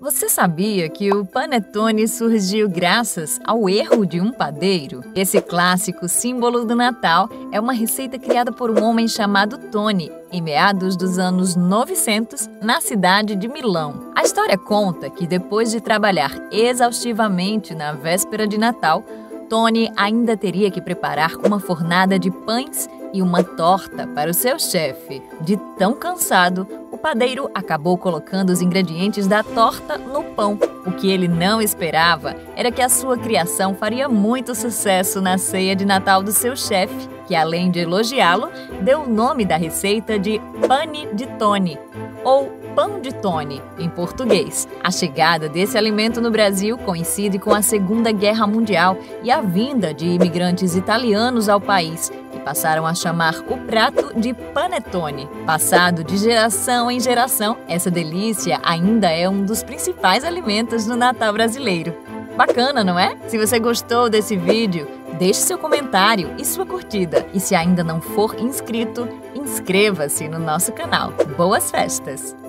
Você sabia que o panetone surgiu graças ao erro de um padeiro? Esse clássico símbolo do Natal é uma receita criada por um homem chamado Tony, em meados dos anos 900, na cidade de Milão. A história conta que depois de trabalhar exaustivamente na véspera de Natal, Tony ainda teria que preparar uma fornada de pães e uma torta para o seu chefe. De tão cansado, o padeiro acabou colocando os ingredientes da torta no pão. O que ele não esperava era que a sua criação faria muito sucesso na ceia de Natal do seu chefe, que além de elogiá-lo, deu o nome da receita de pane di Tony, ou pão de Tony, em português. A chegada desse alimento no Brasil coincide com a Segunda Guerra Mundial e a vinda de imigrantes italianos ao país, que passaram a chamar o prato de panetone. Passado de geração em geração, essa delícia ainda é um dos principais alimentos no Natal brasileiro. Bacana, não é? Se você gostou desse vídeo, deixe seu comentário e sua curtida. E se ainda não for inscrito, inscreva-se no nosso canal. Boas festas!